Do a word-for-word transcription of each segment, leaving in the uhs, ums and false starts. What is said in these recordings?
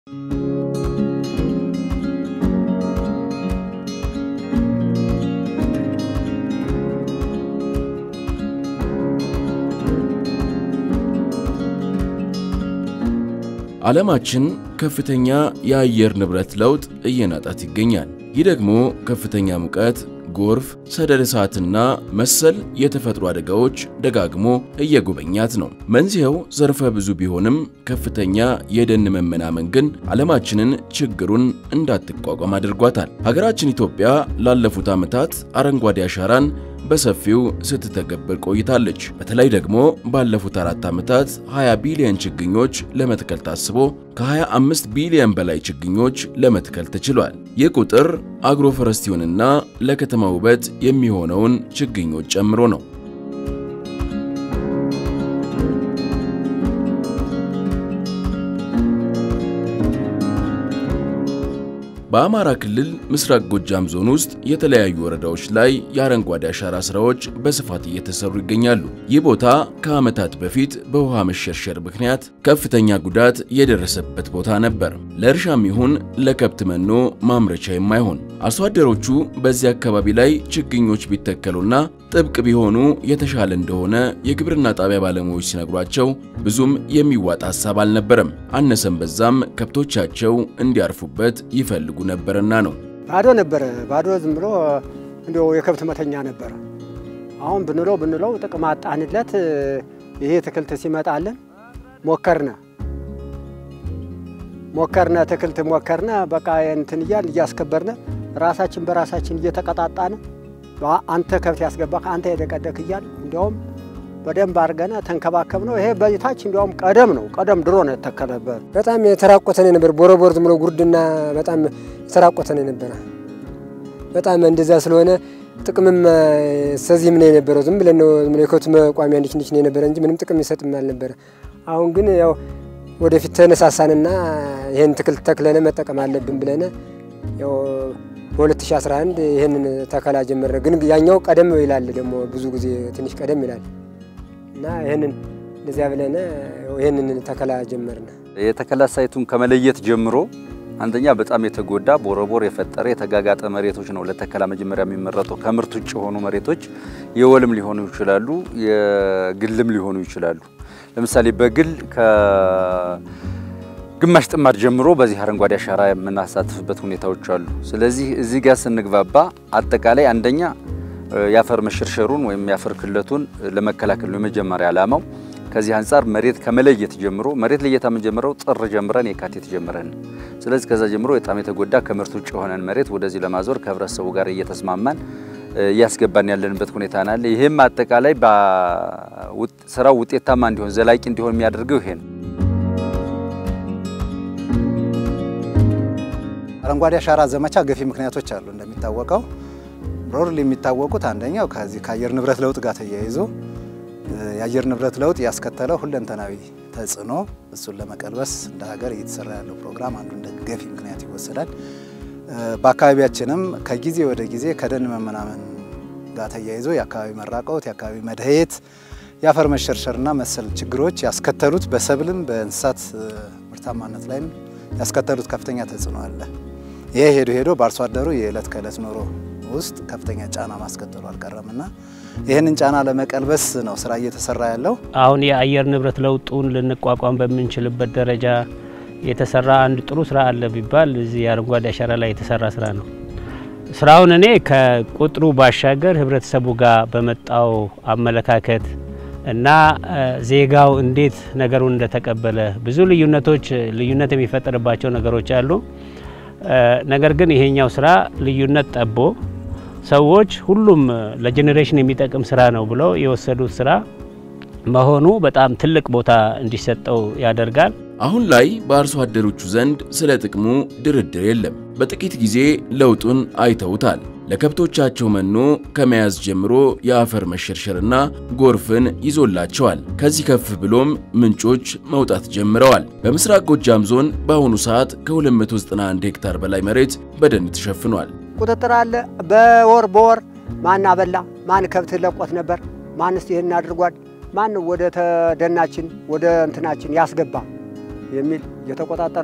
ዓለማችን ከፍተኛ የአየር ንብረት ለውጥ እየናጣት ይገኛል። ይህ ደግሞ ከፍተኛ ሙቀት፣ ጎርፍ፣ ሰደድ እሳትና መሰል የተፈጥሮ አደጋዎች ደጋግሞ እየጎበኛት ነው። መንስኤው ዘርፈ ብዙ ቢሆንም ከፍተኛ የደን መመናመን ግን ዓለማችንን ችግሩን እንዳትቋቋም አድርጓታል። ሀገራችን ኢትዮጵያ ላለፉት ዓመታት አረንጓዴ አሻራን በሰፊው ስትተገብር ቆይታለች። በተለይ ደግሞ ባለፉት አራት ዓመታት ሃያ ቢሊዮን ችግኞች ለመትከል ታስቦ ከ25 ቢሊዮን በላይ ችግኞች ለመትከል ተችሏል። ይህ ቁጥር አግሮፎረስቲውንና ለከተማ ውበት የሚሆነውን ችግኞች ጨምሮ ነው። በአማራ ክልል ምስራቅ ጎጃም ዞን ውስጥ የተለያዩ ወረዳዎች ላይ የአረንጓዴ አሻራ ስራዎች በስፋት እየተሰሩ ይገኛሉ። ይህ ቦታ ከዓመታት በፊት በውሃ መሸርሸር ምክንያት ከፍተኛ ጉዳት የደረሰበት ቦታ ነበር። ለእርሻም ይሁን ለከብት መኖ ማምረቻ የማይሆን አርሶ አደሮቹ በዚህ አካባቢ ላይ ችግኞች ቢተከሉና ጥብቅ ቢሆኑ የተሻለ እንደሆነ የግብርና ጣቢያ ባለሙያዎች ሲነግሯቸው ብዙም የሚዋጣ ሐሳብ አልነበረም። አነሰም በዛም ከብቶቻቸው እንዲያርፉበት ይፈልጉ ነበርና ነው። ባዶ ነበር። ባዶ ዝም ብሎ እንደው የከብት መተኛ ነበር። አሁን ብንለው ብንለው ጥቅም አጣንለት። ይሄ ተክልት ሲመጣልን ሞከርና ሞከርና ተክልት ሞከርና በቃ እንትን ይያል ያስከበርና ራሳችን በራሳችን እየተቀጣጣነ አንተ ከብት ያስገባህ አንተ የደቀደክ ይያል እንደውም በደንብ አርገና ተንከባከብ ነው። ይሄ በይታች እንደውም ቀደም ነው ቀደም ድሮ ነው ተከለበት። በጣም የተራቆተነ ነበር። ቦረቦር ዝም ብሎ ጉርድና በጣም የተራቆተነ ነበር። በጣም እንደዛ ስለሆነ ጥቅምም ሰዚህም ነው የነበረው። ዝም ብለን ነው ዝም ብለን የከብት መቋሚያ እንዲች እንዲች ነው የነበረ እንጂ ምንም ጥቅም ይሰጥም አልነበረ። አሁን ግን ያው ወደፊት ተነሳሳንና ይሄን ተክል ተክለነ መጠቀም አለብን ብለና ያው በ2011 ይሄንን ተከላ ጀመረ። ግን ያኛው ቀደም ይላል ደግሞ ብዙ ጊዜ ትንሽ ቀደም ይላል እና ይሄንን ለዚያ ብለና ይሄንን ተከላ ጀመርና የተከላ ሳይቱን ከመለየት ጀምሮ አንደኛ በጣም የተጎዳ ቦረቦር የፈጠረ የተጋጋጠ መሬቶች ነው ለተከላ መጀመሪያ የሚመረጠው። ከምርት ውጭ ሆኑ መሬቶች የወልም ሊሆኑ ይችላሉ፣ የግልም ሊሆኑ ይችላሉ። ለምሳሌ በግል ከ ግማሽ ጥማድ ጀምሮ በዚህ አረንጓዴ አሻራ የምናሳትፍበት ሁኔታዎች አሉ። ስለዚህ እዚህ ጋር ስንግባባ አጠቃላይ አንደኛ ያፈር መሸርሸሩን ወይም ያፈር ክለቱን ለመከላከል ነው የመጀመሪያ ዓላማው። ከዚህ አንፃር መሬት ከመለየት ጀምሮ መሬት ለየታ መጀመሪያው ጥር ጀምረን የካቲት ጀምረን ስለዚህ ከዛ ጀምሮ በጣም የተጎዳ ከምርት ውጭ ሆነን መሬት ወደዚህ ለማዞር ከህብረተሰቡ ጋር እየተስማማን ያስገባን ያለንበት ሁኔታ አለ። ይሄም አጠቃላይ በስራው ውጤታማ እንዲሆን ዘላቂ እንዲሆን የሚያደርገው ይሄ ነው። አረንጓዴ አሻራ ዘመቻ ገፊ ምክንያቶች አሉ። እንደሚታወቀው ብሮድሊ የሚታወቁት አንደኛው ከዚህ ከአየር ንብረት ለውጥ ጋር ተያይዞ የአየር ንብረት ለውጥ ያስከተለው ሁለንተናዊ ተጽዕኖ እሱን ለመቀልበስ እንደ ሀገር እየተሰራ ያለው ፕሮግራም አንዱ እንደ ገፊ ምክንያት ይወሰዳል። በአካባቢያችንም ከጊዜ ወደ ጊዜ ከደን መመናመን ጋር ተያይዞ የአካባቢ መራቆት፣ የአካባቢ መድህየት፣ የአፈር መሸርሸርና መሰል ችግሮች ያስከተሉት በሰብልም በእንስሳት ምርታማነት ላይም ያስከተሉት ከፍተኛ ተጽዕኖ አለ። ይሄ ሄዶ ሄዶ በአርሶ አደሩ የዕለት ከዕለት ኑሮ ውስጥ ከፍተኛ ጫና ማስከተሉ አልቀረምና ይሄንን ጫና ለመቀልበስ ነው ስራ እየተሰራ ያለው። አሁን የአየር ንብረት ለውጡን ልንቋቋም በምንችልበት ደረጃ የተሰራ አንድ ጥሩ ስራ አለ ቢባል እዚህ አረንጓዴ አሻራ ላይ የተሰራ ስራ ነው። ስራውን እኔ ከቁጥሩ ባሻገር ህብረተሰቡ ጋር በመጣው አመለካከት እና ዜጋው እንዴት ነገሩን እንደተቀበለ ብዙ ልዩነቶች ልዩነት የሚፈጠርባቸው ነገሮች አሉ። ነገር ግን ይሄኛው ስራ ልዩነት ጠቦ ሰዎች ሁሉም ለጄኔሬሽን የሚጠቅም ስራ ነው ብለው የወሰዱት ስራ መሆኑ በጣም ትልቅ ቦታ እንዲሰጠው ያደርጋል። አሁን ላይ በአርሶ አደሮቹ ዘንድ ስለ ጥቅሙ ድርድር የለም። በጥቂት ጊዜ ለውጡን አይተውታል። ለከብቶቻቸው መኖ ከመያዝ ጀምሮ የአፈር መሸርሸርና ጎርፍን ይዞላቸዋል። ከዚህ ከፍ ብሎም ምንጮች መውጣት ጀምረዋል። በምስራቅ ጎጃም ዞን በአሁኑ ሰዓት ከ291 ሄክታር በላይ መሬት በደን ተሸፍኗል። ቁጥጥር አለ። በወር በወር ማን አበላ፣ ማን ከብት ለቆት ነበር፣ ማንስ ይሄን አድርጓል፣ ማን ወደ ተደናችን ወደ እንትናችን ያስገባ የሚል የተቆጣጠርና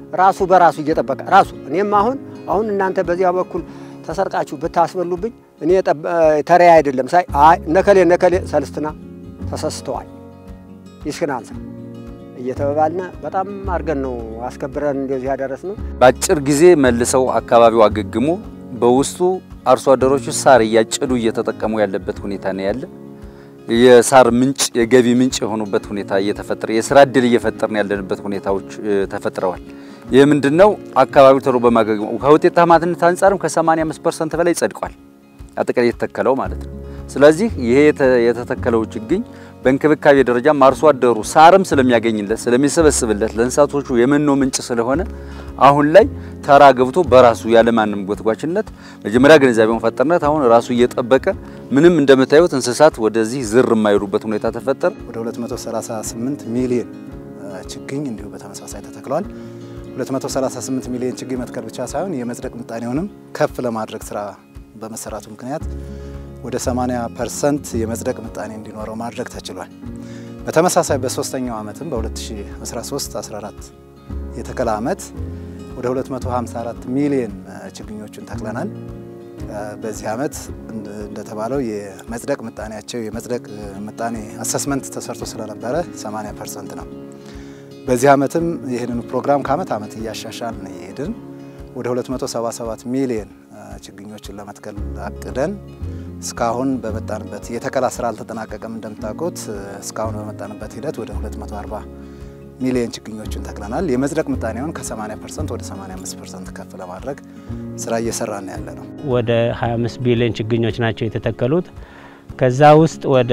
ራሱ በራሱ እየጠበቀ ራሱ እኔም አሁን አሁን እናንተ በዚያ በኩል ተሰርቃችሁ ብታስበሉብኝ እኔ ተሪያ አይደለም ሳይ አይ ነከሌ ነከሌ ሰልስትና ተሰስተዋል ይስከናንሳ እየተባባልና በጣም አርገን ነው አስከብረን እንደዚህ ያደረስነው ባጭር ጊዜ መልሰው አካባቢው አገግሞ በውስጡ አርሶ አደሮቹ ሳር እያጨዱ እየተጠቀሙ ያለበት ሁኔታ ነው ያለ የሳር ምንጭ የገቢ ምንጭ የሆኑበት ሁኔታ እየተፈጠረ የሥራ ዕድል እየፈጠርን ያለንበት ሁኔታዎች ተፈጥረዋል ይሄ ምንድነው አካባቢው ተሩ በማገገሙ ከውጤታማነት አንፃርም ከ85 ፐርሰንት በላይ ጸድቋል አጠቃላይ የተተከለው ማለት ነው ስለዚህ ይሄ የተተከለው ችግኝ በእንክብካቤ ደረጃ አርሶ አደሩ ሳርም ስለሚያገኝለት ስለሚሰበስብለት ለእንስሳቶቹ የመኖ ምንጭ ስለሆነ አሁን ላይ ተራ ገብቶ በራሱ ያለ ማንም ጎትጓችነት መጀመሪያ ግንዛቤውን ፈጠርነት አሁን ራሱ እየጠበቀ ምንም እንደምታዩት እንስሳት ወደዚህ ዝር የማይሩበት ሁኔታ ተፈጠረ ወደ ሁለት መቶ ሰላሳ ስምንት ሚሊዮን ችግኝ እንዲሁ በተመሳሳይ ተተክሏል ሁለት መቶ ሰላሳ ስምንት ሚሊዮን ችግኝ መትከል ብቻ ሳይሆን የመጽደቅ ምጣኔውንም ከፍ ለማድረግ ስራ በመሰራቱ ምክንያት ወደ ሰማንያ ፐርሰንት የመጽደቅ ምጣኔ እንዲኖረው ማድረግ ተችሏል በተመሳሳይ በሶስተኛው አመትም በ2013 14 የተከላ አመት ወደ ሁለት መቶ ሃምሳ አራት ሚሊዮን ችግኞችን ተክለናል በዚህ አመት እንደተባለው የመጽደቅ ምጣኔያቸው የመጽደቅ ምጣኔ አሰስመንት ተሰርቶ ስለነበረ ሰማንያ ፐርሰንት ነው በዚህ አመትም ይሄንን ፕሮግራም ከአመት አመት እያሻሻልን ይሄድን ወደ ሁለት መቶ ሰባ ሰባት ሚሊዮን ችግኞችን ለመትከል አቅደን እስካሁን በመጣንበት የተከላ ስራ አልተጠናቀቀም እንደምታውቁት እስካሁን በመጣንበት ሂደት ወደ ሁለት መቶ አርባ ሚሊዮን ችግኞችን ተክለናል የመጽደቅ ምጣኔውን ከ80 ፐርሰንት ወደ ሰማንያ አምስት ፐርሰንት ከፍ ለማድረግ ስራ እየሰራን ያለ ነው ወደ ሃያ አምስት ቢሊዮን ችግኞች ናቸው የተተከሉት ከዛ ውስጥ ወደ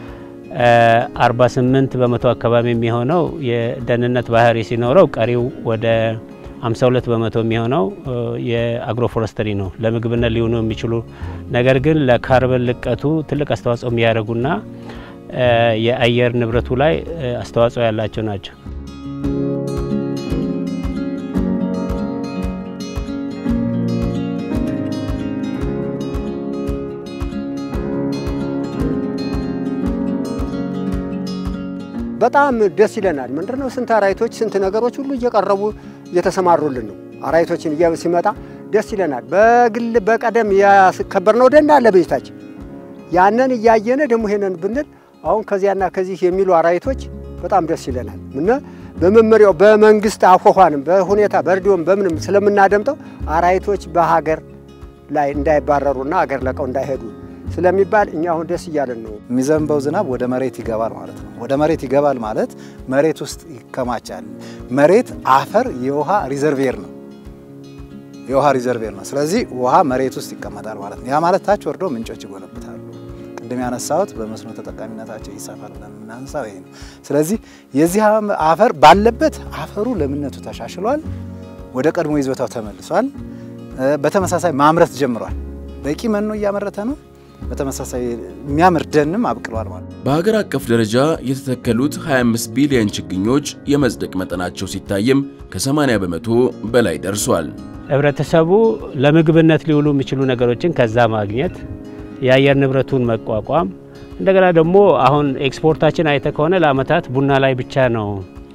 አርባ ስምንት በመቶ አካባቢ የሚሆነው የደህንነት ባህሪ ሲኖረው ቀሪው ወደ ሃምሳ ሁለት በመቶ የሚሆነው የአግሮፎረስተሪ ነው ለምግብነት ሊሆኑ የሚችሉ ነገር ግን ለካርበን ልቀቱ ትልቅ አስተዋጽኦ የሚያደርጉና የአየር ንብረቱ ላይ አስተዋጽኦ ያላቸው ናቸው በጣም ደስ ይለናል ምንድነው ስንት አራይቶች ስንት ነገሮች ሁሉ እየቀረቡ እየተሰማሩልን ነው አራይቶችን ሲመጣ ደስ ይለናል በግል በቀደም ያስከበርነው ደና ለበይታችን ያንን ያያየነ ደሞ ሄነን ብንል አሁን ከዚያና ከዚህ የሚሉ አራይቶች በጣም ደስ ይለናል ምን በመመሪያው በመንግስት አፎፋንም በሁኔታ በርዲዮም በምንም ስለምናደምጠው አራይቶች በሀገር ላይ እንዳይባረሩና ሀገር ለቀው እንዳይሄዱ ስለሚባል እኛ አሁን ደስ ይያለን ነው የሚዘንበው ዝናብ ወደ መሬት ይገባል ማለት ነው ወደ መሬት ይገባል ማለት መሬት ውስጥ ይከማቻል መሬት አፈር የውሃ ሪዘርቬር ነው የውሃ ሪዘርቬር ነው ስለዚህ ውሃ መሬት ውስጥ ይቀመጣል ማለት ነው ያ ማለት ታች ወርዶ ምንጮች ይጎለብታሉ ቅድም ያነሳውት በመስኖ ተጠቃሚነታቸው ይሳፋል ብለን እናንሳው ይሄ ነው ስለዚህ የዚህ አፈር ባለበት አፈሩ ለምነቱ ተሻሽሏል ወደ ቀድሞ ይዞታው ተመልሷል በተመሳሳይ ማምረት ጀምሯል በቂ መኖ እያመረተ ነው በተመሳሳይ የሚያምር ደንም አብቅሏል ማለት በሀገር አቀፍ ደረጃ የተተከሉት ሃያ አምስት ቢሊዮን ችግኞች የመጽደቅ መጠናቸው ሲታይም ከ80 በመቶ በላይ ደርሷል ህብረተሰቡ ለምግብነት ሊውሉ የሚችሉ ነገሮችን ከዛ ማግኘት የአየር ንብረቱን መቋቋም እንደገና ደግሞ አሁን ኤክስፖርታችን አይተ ከሆነ ለአመታት ቡና ላይ ብቻ ነው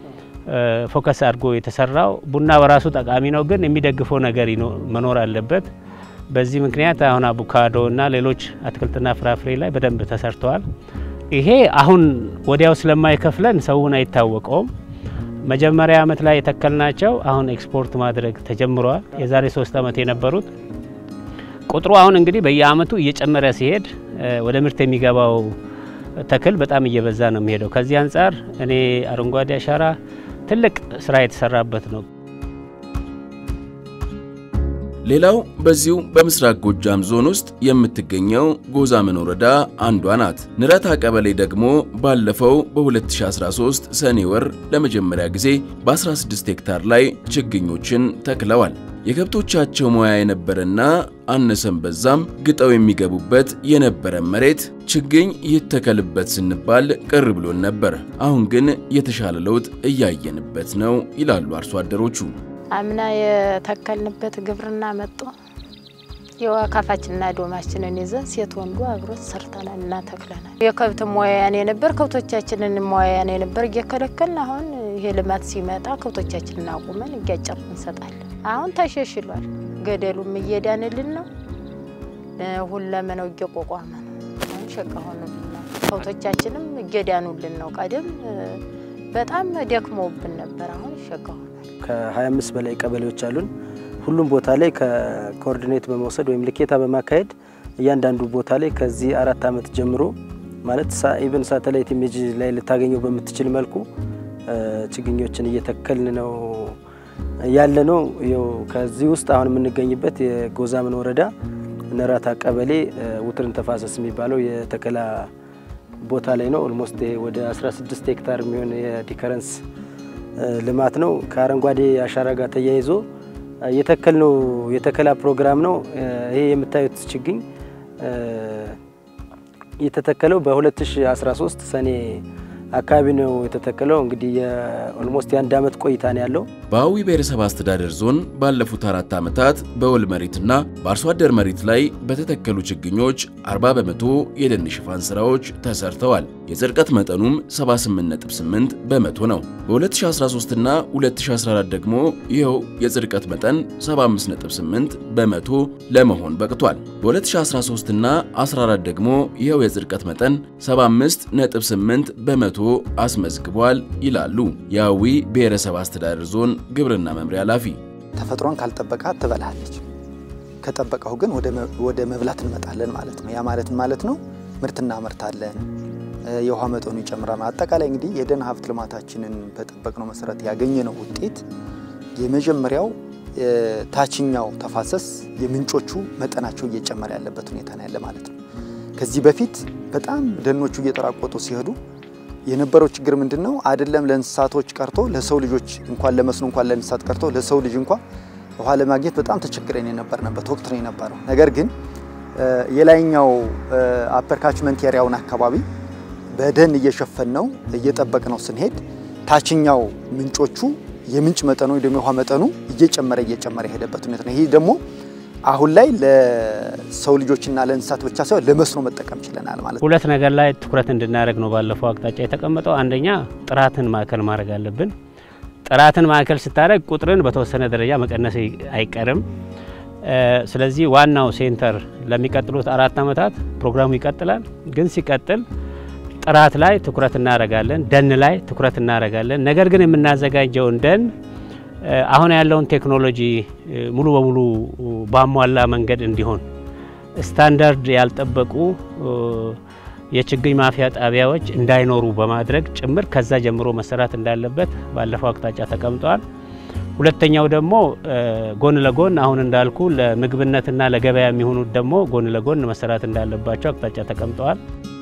ፎከስ አድርጎ የተሰራው ቡና በራሱ ጠቃሚ ነው ግን የሚደግፈው ነገር መኖር አለበት በዚህ ምክንያት አሁን አቮካዶ እና ሌሎች አትክልትና ፍራፍሬ ላይ በደንብ ተሰርተዋል ይሄ አሁን ወዲያው ስለማይከፍለን ሰውን አይታወቀውም መጀመሪያ አመት ላይ የተከልናቸው አሁን ኤክስፖርት ማድረግ ተጀምሯል የዛሬ ሶስት አመት የነበሩት ቁጥሩ አሁን እንግዲህ በየአመቱ እየጨመረ ሲሄድ ወደ ምርት የሚገባው ተክል በጣም እየበዛ ነው የሚሄደው ከዚህ አንፃር እኔ አረንጓዴ አሻራ ትልቅ ስራ የተሰራበት ነው ሌላው በዚሁ በምስራቅ ጎጃም ዞን ውስጥ የምትገኘው ጎዛመን ወረዳ አንዷ ናት ንረታ ቀበሌ ደግሞ ባለፈው በ2013 ሰኔ ወር ለመጀመሪያ ጊዜ በ16 ሄክታር ላይ ችግኞችን ተክለዋል የከብቶቻቸው ሙያ የነበረና አነሰም በዛም ግጠው የሚገቡበት የነበረ መሬት ችግኝ ይተከልበት ስንባል ቅር ብሎን ነበር አሁን ግን የተሻለ ለውጥ እያየንበት ነው ይላሉ አርሶ አደሮቹ አምና የተከልንበት ግብርና መጥቶ የዋካፋችንና ዶማችንን ይዘን ሴት ወንዱ አብሮት ሰርተናልና ተክለናል የከብት ሙያ ያኔ ነበር ከብቶቻችንን ሙያ ያኔ ነበር እየከለከልን አሁን ይሄ ልማት ሲመጣ ከብቶቻችንን አቁመን እያጨርን እንሰጣለን። አሁን ተሸሽሏል። ገደሉም እየዳነልን ነው። ሁለመናው እየቆቋመ ነው። አሁን ሸጋ ሆኖልናል። ከብቶቻችንም እየዳኑልን ነው። ቀደም በጣም ደክመውብን ነበር። አሁን ሸጋ ሆኗል። ከ25 በላይ ቀበሌዎች አሉን። ሁሉም ቦታ ላይ ከኮኦርዲኔት በመውሰድ ወይም ልኬታ በማካሄድ እያንዳንዱ ቦታ ላይ ከዚህ አራት አመት ጀምሮ ማለት ኢቭን ሳተላይት ኢሜጅ ላይ ልታገኘው በምትችል መልኩ ችግኞችን እየተከልን ነው ያለ ነው። ያው ከዚህ ውስጥ አሁን የምንገኝበት የጎዛምን ወረዳ ነራታ ቀበሌ ውትርን ተፋሰስ የሚባለው የተከላ ቦታ ላይ ነው። ኦልሞስት ወደ አስራ ስድስት ሄክታር የሚሆን የዲከረንስ ልማት ነው። ከአረንጓዴ አሻራ ጋር ተያይዞ የተከልነው የተከላ ፕሮግራም ነው። ይሄ የምታዩት ችግኝ የተተከለው በ2013 ሰኔ አካባቢ ነው የተተከለው። እንግዲህ የኦልሞስት የአንድ አመት ቆይታ ነው ያለው። በአዊ ብሔረሰብ አስተዳደር ዞን ባለፉት አራት አመታት በወል መሬትና በአርሶ አደር መሬት ላይ በተተከሉ ችግኞች አርባ በመቶ የደን ሽፋን ስራዎች ተሰርተዋል። የጽድቀት መጠኑም ሰባ ስምንት ነጥብ ስምንት በመቶ ነው። በ2013 እና ሁለት ሺህ አስራ አራት ደግሞ ይኸው የጽድቀት መጠን ሰባ አምስት ነጥብ ስምንት በመቶ ለመሆን በቅቷል። በ2013 እና አስራ አራት ደግሞ ይኸው የጽድቀት መጠን ሰባ አምስት ነጥብ ስምንት በመቶ አስመዝግቧል ይላሉ የአዊ ብሔረሰብ አስተዳደር ዞን ግብርና መምሪያ ኃላፊ። ተፈጥሮን ካልጠበቃት ትበላለች፣ ከጠበቀው ግን ወደ ወደ መብላት እንመጣለን ማለት ነው። ያ ማለት ማለት ነው ምርትና ምርታለን፣ የውሃ መጠኑ ይጨምራል። አጠቃላይ እንግዲህ የደን ሀብት ልማታችንን በጠበቅነው መሰረት ያገኘነው ውጤት የመጀመሪያው ታችኛው ተፋሰስ የምንጮቹ መጠናቸው እየጨመረ ያለበት ሁኔታ ነው ያለ ማለት ነው። ከዚህ በፊት በጣም ደኖቹ እየተራቆቱ ሲሄዱ የነበረው ችግር ምንድነው? አይደለም ለእንስሳቶች ቀርቶ ለሰው ልጆች እንኳን ለመስኖ እንኳን ለእንስሳት ቀርቶ ለሰው ልጅ እንኳን ውሃ ለማግኘት በጣም ተቸግረን የነበርንበት ወቅት ነው የነበረው። ነገር ግን የላይኛው አፐር ካችመንት ኤሪያውን አካባቢ በደን እየሸፈነው እየጠበቅነው ስንሄድ ታችኛው ምንጮቹ የምንጭ መጠኑ ወይ ደግሞ ውሃ መጠኑ እየጨመረ እየጨመረ ሄደበት ሁኔታ ነው። ይሄ ደግሞ አሁን ላይ ለሰው ልጆችና ለእንስሳት ብቻ ሳይሆን ለመስኖ መጠቀም ይችላል ማለት ነው። ሁለት ነገር ላይ ትኩረት እንድናደርግ ነው ባለፈው አቅጣጫ የተቀመጠው። አንደኛ ጥራትን ማዕከል ማድረግ አለብን። ጥራትን ማዕከል ስታደርግ ቁጥርን በተወሰነ ደረጃ መቀነስ አይቀርም። ስለዚህ ዋናው ሴንተር ለሚቀጥሉት አራት አመታት ፕሮግራሙ ይቀጥላል። ግን ሲቀጥል ጥራት ላይ ትኩረት እናደርጋለን፣ ደን ላይ ትኩረት እናደርጋለን። ነገር ግን የምናዘጋጀውን ደን አሁን ያለውን ቴክኖሎጂ ሙሉ በሙሉ ባሟላ መንገድ እንዲሆን ስታንዳርድ ያልጠበቁ የችግኝ ማፍያ ጣቢያዎች እንዳይኖሩ በማድረግ ጭምር ከዛ ጀምሮ መሰራት እንዳለበት ባለፈው አቅጣጫ ተቀምጧል። ሁለተኛው ደግሞ ጎን ለጎን አሁን እንዳልኩ ለምግብነትና ለገበያ የሚሆኑት ደግሞ ጎን ለጎን መሰራት እንዳለባቸው አቅጣጫ ተቀምጧል።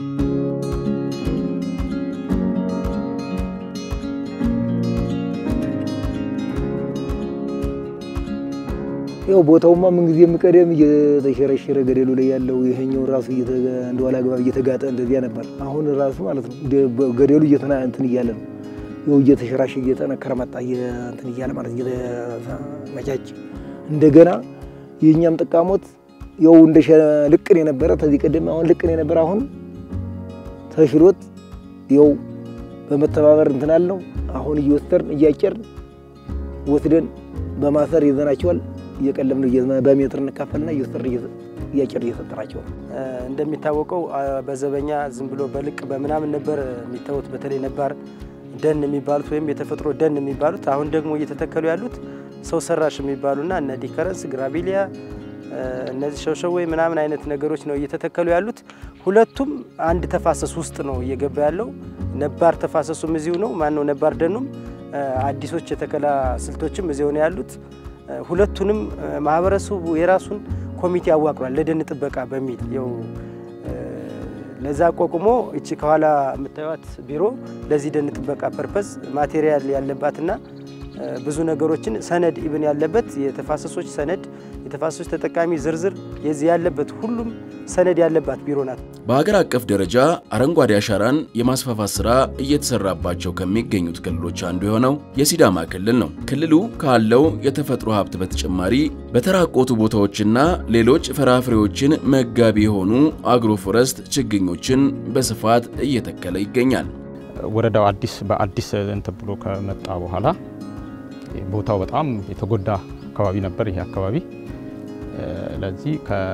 ያው ቦታውማ ምን ጊዜ ምቀደም እየተሸረሸረ ገደሉ ላይ ያለው ይሄኛው ራሱ እንደዋላ ግባ እየተጋጠ እንደዚያ ነበር። አሁን ራሱ ማለት ነው ገደሉ እየተና እንትን ይያለ ነው ያው እየተሸራሸ እየተነከረ መጣ እንትን ይያለ ማለት እየተመቻች እንደገና የኛም ጥቃሞት ያው እንደ ልቅን የነበረ ተዚህ ቀደም አሁን ልቅን የነበረ አሁን ተሽሎት ያው በመተባበር እንትን አለው። አሁን እየወስተርን እያጨርን ወስደን በማሰር ይዘናቸዋል። የቀለምነው በሜትር እንካፈልና እየወስተር እያጨር እየሰጠራቸው እንደሚታወቀው በዘበኛ ዝም ብሎ በልቅ በመናምን ነበር የሚታወት። በተለይ ነባር ደን የሚባሉት ወይም የተፈጥሮ ደን የሚባሉት አሁን ደግሞ እየተተከሉ ያሉት ሰው ሰራሽ የሚባሉና እነ ዲከረንስ ግራቪሊያ እነዚህ ሸውሸዌ ምናምን አይነት ነገሮች ነው እየተተከሉ ያሉት። ሁለቱም አንድ ተፋሰስ ውስጥ ነው እየገባ ያለው። ነባር ተፋሰሱም እዚሁ ነው ማን ነው ነባር ደኑም አዲሶች የተከላ ስልቶችም እዚሁ ነው ያሉት። ሁለቱንም ማህበረሰቡ የራሱን ኮሚቴ አዋቅሯል ለደን ጥበቃ በሚል ያው ለዛ ቆቁሞ እቺ ከኋላ የምታዩት ቢሮ ለዚህ ደን ጥበቃ ፐርፐዝ ማቴሪያል ያለባትና ብዙ ነገሮችን ሰነድ ኢቭን ያለበት የተፋሰሶች ሰነድ የተፋሰሶች ተጠቃሚ ዝርዝር የዚህ ያለበት ሁሉም ሰነድ ያለባት ቢሮ ናት። በአገር አቀፍ ደረጃ አረንጓዴ አሻራን የማስፋፋት ስራ እየተሰራባቸው ከሚገኙት ክልሎች አንዱ የሆነው የሲዳማ ክልል ነው። ክልሉ ካለው የተፈጥሮ ሀብት በተጨማሪ በተራቆቱ ቦታዎችና ሌሎች ፍራፍሬዎችን መጋቢ የሆኑ አግሮፎረስት ችግኞችን በስፋት እየተከለ ይገኛል። ወረዳው አዲስ በአዲስ እንትን ብሎ ከመጣ በኋላ ቦታው በጣም የተጎዳ አካባቢ ነበር ይሄ አካባቢ ለዚህ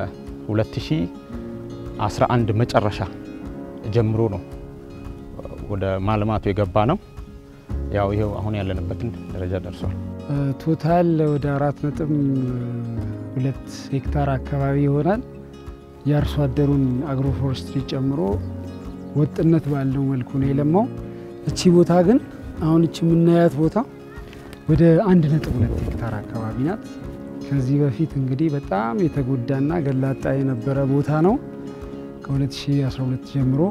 ከ2011 መጨረሻ ጀምሮ ነው ወደ ማልማቱ የገባ ነው ያው ይሄው አሁን ያለንበትን ደረጃ ደርሷል ቶታል ወደ አራት ነጥብ ሁለት ሄክታር አካባቢ ይሆናል ያርሶ አደሩን አግሮ ፎረስትሪ ጨምሮ ወጥነት ባለው መልኩ ነው የለማው እቺ ቦታ ግን አሁን እቺ ምናያት ቦታ ወደ አንድ ነጥብ ሁለት ሄክታር አካባቢ ናት ከዚህ በፊት እንግዲህ በጣም የተጎዳና ገላጣ የነበረ ቦታ ነው ከ2012 ጀምሮ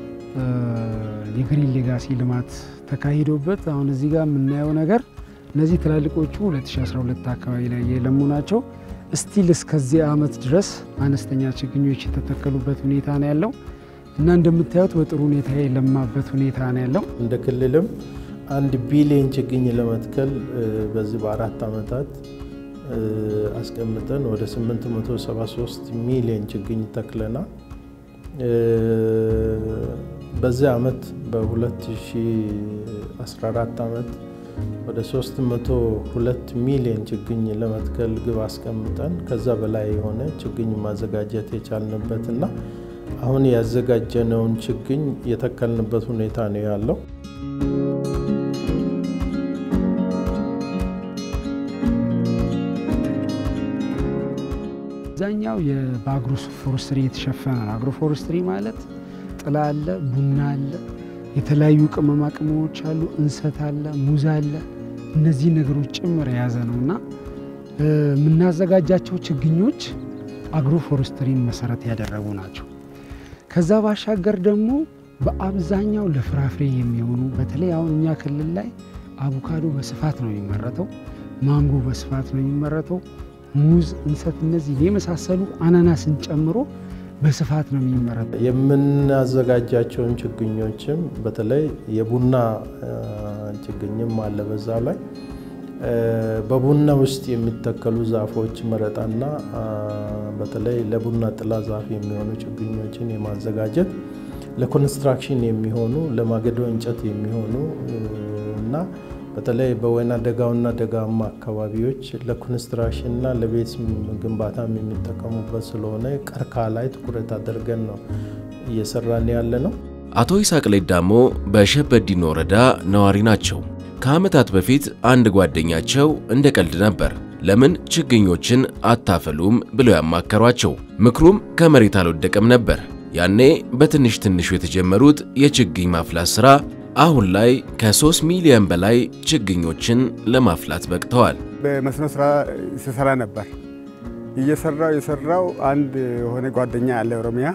የግሪን ሌጋሲ ልማት ተካሂዶበት አሁን እዚህ ጋር ምናየው ነገር እነዚህ ትላልቆቹ ሁለት ሺህ አስራ ሁለት አካባቢ ላይ የለሙ ናቸው ስቲል እስከዚህ አመት ድረስ አነስተኛ ችግኞች የተተከሉበት ሁኔታ ነው ያለው እና እንደምታዩት በጥሩ ሁኔታ የለማበት ሁኔታ ነው ያለው እንደ ክልልም አንድ ቢሊዮን ችግኝ ለመትከል በዚህ በአራት አመታት አስቀምጠን ወደ ስምንት መቶ ሰባ ሶስት ሚሊዮን ችግኝ ተክለናል በዚህ አመት በ2014 አመት ወደ ሶስት መቶ ሁለት ሚሊዮን ችግኝ ለመትከል ግብ አስቀምጠን ከዛ በላይ የሆነ ችግኝ ማዘጋጀት የቻልንበትና አሁን ያዘጋጀነውን ችግኝ የተከልንበት ሁኔታ ነው ያለው ዛኛው የአግሮ ፎረስትሪ የተሸፈነ ነው አግሮ ፎረስትሪ ማለት ጥላ አለ ቡና አለ የተለያዩ ቅመማ ቅመሞች አሉ እንሰት አለ ሙዝ አለ እነዚህ ነገሮች ጭምር ያዘ ነውና ምናዘጋጃቸው ችግኞች አግሮ ፎረስትሪን መሰረት ያደረጉ ናቸው ከዛ ባሻገር ደግሞ በአብዛኛው ለፍራፍሬ የሚሆኑ በተለይ አሁን እኛ ክልል ላይ አቮካዶ በስፋት ነው የሚመረተው ማንጎ በስፋት ነው የሚመረተው ሙዝ እንሰት እነዚህ የመሳሰሉ አናናስን ጨምሮ በስፋት ነው የሚመረተው የምናዘጋጃቸው ችግኞችም በተለይ የቡና ችግኝም አለ በዛ ላይ በቡና ውስጥ የሚተከሉ ዛፎች መረጣና በተለይ ለቡና ጥላ ዛፍ የሚሆኑ ችግኞችን የማዘጋጀት ለኮንስትራክሽን የሚሆኑ ለማገዶ እንጨት የሚሆኑ እና በተለይ በወይና ደጋውና ደጋማ አካባቢዎች ለኮንስትራክሽንና ለቤት ግንባታ የሚጠቀሙበት ስለሆነ ቀርካ ላይ ትኩረት አድርገን ነው እየሰራን ያለ ነው አቶ ይስሐቅ ለዳሞ በሸበዲኖ ወረዳ ነዋሪ ናቸው ከአመታት በፊት አንድ ጓደኛቸው እንደ ቀልድ ነበር ለምን ችግኞችን አታፈሉም ብለው ያማከሯቸው ምክሩም ከመሬት አልወደቀም ነበር ያኔ በትንሽ ትንሹ የተጀመሩት የችግኝ ማፍላት ስራ አሁን ላይ ከ3 ሚሊዮን በላይ ችግኞችን ለማፍላት በቅተዋል በመስኖ ስራ ሲሰራ ነበር እየሰራው የሰራው አንድ ሆነ ጓደኛ ያለ ኦሮሚያ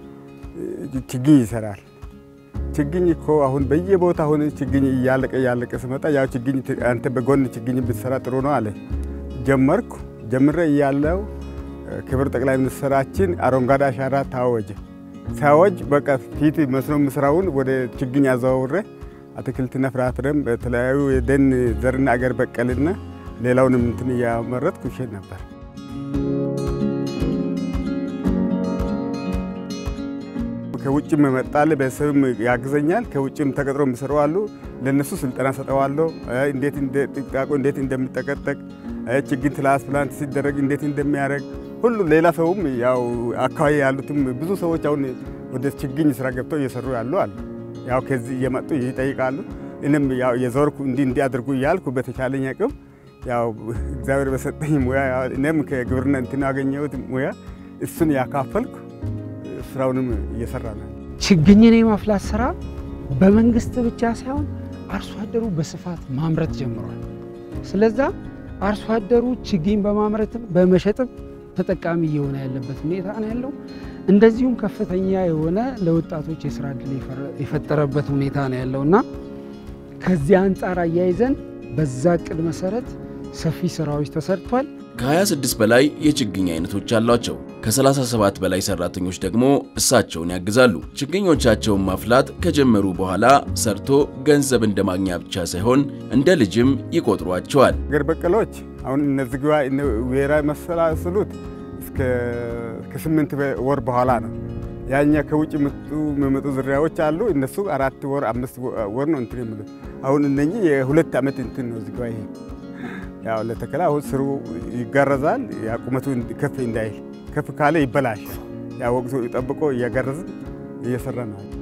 ችግኝ ይሰራል ችግኝ እኮ አሁን በየቦታ ሆነ ችግኝ ያለቀ ያለቀ ስመጣ ያው ችግኝ አንተ በጎን ችግኝ ብትሰራ ጥሩ ነው አለ ጀመርኩ ጀምረ ያለው ክብር ጠቅላይ ሚኒስትራችን አረንጓዴ አሻራ ታወጀ ታወጅ በቃ ፊት መስኖ መስራውን ወደ ችግኝ ያዘዋወረ አትክልትና ፍራፍሬም በተለያዩ የደን ዘርና አገር በቀልና ሌላውንም እንትን ያመረጥኩ ይሸጥ ነበር ከውጭም መጣለ በሰም ያግዘኛል ከውጭም ተቀጥሮ መስራው አሉ ለነሱ ስልጠና ሰጠዋለሁ እንዴት እንደ ጥቃቆ እንዴት እንደሚጠቀጠቅ ችግኝ ትራንስፕላንት ሲደረግ እንዴት እንደሚያደርግ ሁሉ ሌላ ሰውም ያው አካባቢ ያሉትም ብዙ ሰዎች አሁን ወደ ችግኝ ስራ ገብተው እየሰሩ ያሉ አሉ ያው ከዚህ እየመጡ ይጠይቃሉ እኔም ያው የዞርኩ እንዲ እንዲ አድርጉ ያልኩ በተቻለኝ አቅም ያው እግዚአብሔር በሰጠኝ ሙያ እኔም ከግብርና እንትን ያገኘሁት ሙያ እሱን ያካፈልኩ ስራውንም እየሰራ ነው ችግኝን የማፍላት ስራ በመንግስት ብቻ ሳይሆን አርሶ አደሩ በስፋት ማምረት ጀምሯል ስለዚህ አርሶ አደሩ ችግኝ በማምረትም በመሸጥም ተጠቃሚ የሆነ ያለበት ሁኔታ ነው ያለው እንደዚሁም ከፍተኛ የሆነ ለወጣቶች የስራ ዕድል የፈጠረበት ሁኔታ ነው ያለውና ከዚህ አንፃር አያይዘን በዛ ቅድ መሰረት ሰፊ ስራዎች ተሰርቷል ከ26 በላይ የችግኝ አይነቶች አሏቸው ከ37 በላይ ሰራተኞች ደግሞ እሳቸውን ያግዛሉ ችግኞቻቸውን ማፍላት ከጀመሩ በኋላ ሰርቶ ገንዘብ እንደማግኛ ብቻ ሳይሆን እንደ ልጅም ይቆጥሯቸዋል አገር በቀሎች አሁን እነዚህ ግባ ወራ መሰላስሉት እስከ ከስምንት ወር በኋላ ነው ያኛ ከውጭ መጡ መመጡ ዝርያዎች አሉ እነሱ አራት ወር አምስት ወር ነው እንትን የሚሉት አሁን እነኚህ የሁለት ዓመት እንትን ነው ዝግባ ይሄ ያው ለተከላ አሁን ስሩ ይጋረዛል ያቁመቱ ከፍ እንዳይል ከፍ ካለ ይበላሻል ያው ወቅቱ ጠብቆ እያጋረዝን እየሰራን ነው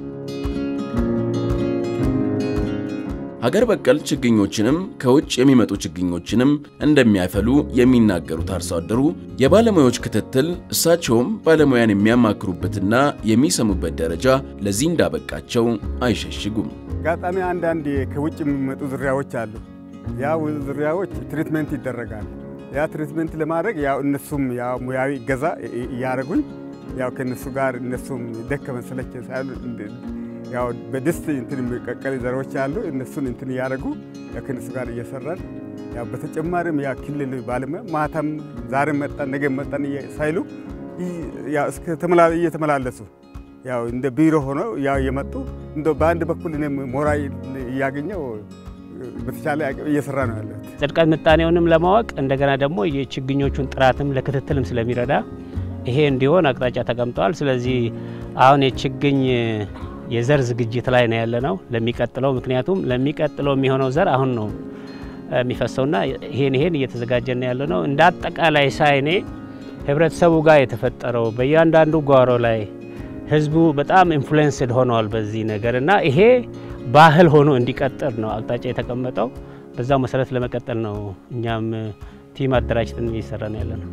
ሀገር በቀል ችግኞችንም ከውጭ የሚመጡ ችግኞችንም እንደሚያፈሉ የሚናገሩት አርሶ አደሩ የባለሙያዎች ክትትል እሳቸውም ባለሙያን የሚያማክሩበትና የሚሰሙበት ደረጃ ለዚህ እንዳበቃቸው አይሸሽጉም ጋጣሚ አንዳንድ ከውጭ የሚመጡ ዝርያዎች አሉ ያው ዝርያዎች ትሪትመንት ይደረጋል ያ ትሪትመንት ለማድረግ ያው እነሱም ያው ሙያዊ ገዛ ያረጉኝ ያው ከነሱ ጋር እነሱም ደከመ ስለች ሳይሉ ያው በድስት እንትን የሚቀቀል ዘሮች አሉ እነሱን እንትን ያረጉ ከነሱ ጋር እየሰራን ያው በተጨማሪም ያ ክልል ባለሙያ ማታም ዛሬ መጣን ነገ መጣን ሳይሉ ያው እስከ ተመላለ እየተመላለሱ ያው እንደ ቢሮ ሆኖ ያው የመጡ እንደ በአንድ በኩል እኔም ሞራል ያገኘው በተቻለ እየሰራ ነው ያለው ጽድቀት ምጣኔውንም ለማወቅ እንደገና ደግሞ የችግኞቹን ጥራትም ለክትትልም ስለሚረዳ ይሄ እንዲሆን አቅጣጫ ተቀምጧል ስለዚህ አሁን የችግኝ የዘር ዝግጅት ላይ ነው ያለነው ለሚቀጥለው ምክንያቱም ለሚቀጥለው የሚሆነው ዘር አሁን ነው የሚፈሰውና ይሄን ይሄን እየተዘጋጀን ያለነው እንደ አጠቃላይ ሳይኔ ህብረተሰቡ ጋር የተፈጠረው በእያንዳንዱ ጓሮ ላይ ህዝቡ በጣም ኢንፍሉዌንስድ ሆኗል በዚህ ነገርና ይሄ ባህል ሆኖ እንዲቀጥል ነው አቅጣጫ የተቀመጠው በዛው መሰረት ለመቀጠል ነው እኛም ቲም አደራጅተን እየሰራን ያለነው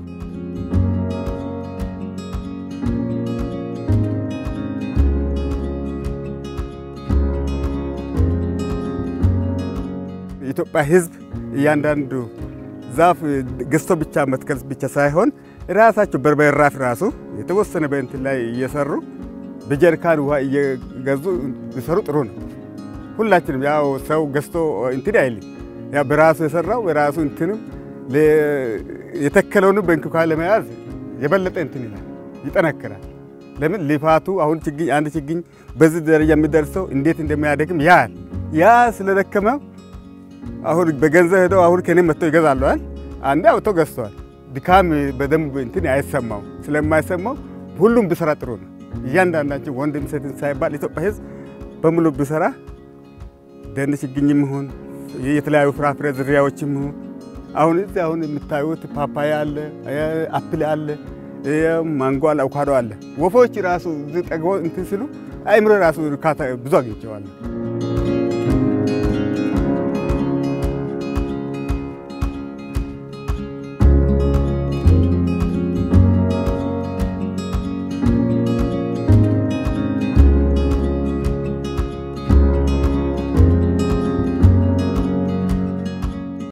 ኢትዮጵያ ህዝብ እያንዳንዱ ዛፍ ገዝቶ ብቻ መትከል ብቻ ሳይሆን ራሳቸው በርበራፍ ራሱ የተወሰነ በእንት ላይ እየሰሩ በጀርካን ውሃ እየገዙ ቢሰሩ ጥሩ ነው ሁላችንም ያው ሰው ገዝቶ እንትን አይል ያ በራሱ የሰራው በራሱ እንትንም የተከለውን በእንክብካቤ ለመያዝ የበለጠ እንትን ይላል ይጠነክራል ለምን ልፋቱ አሁን ችግኝ አንድ ችግኝ በዚህ ደረጃ የሚደርሰው እንዴት እንደሚያደግም ያል ያ ስለደከመ አሁን በገንዘብ ሄደው አሁን ከኔ መጥተው ይገዛሉ አይደል አንዴ አውጥተው ገዝተዋል ድካም በደንብ እንትን አይሰማው ስለማይሰማው ሁሉም ቢሰራ ጥሩ ነው እያንዳንዳቸው ወንድም ሴትን ሳይባል ኢትዮጵያ ህዝብ በሙሉ ቢሰራ ደን ችግኝም ይሁን የተለያዩ ፍራፍሬ ዝርያዎችም ይሁን አሁን እዚህ አሁን የምታዩት ፓፓያ አለ አፕል አለ ማንጎ አለ አቮካዶ አለ ወፎች ራሱ ጠግቦ እንትን ሲሉ አይምሮ ራሱ ብዙ አግኝቼዋለሁ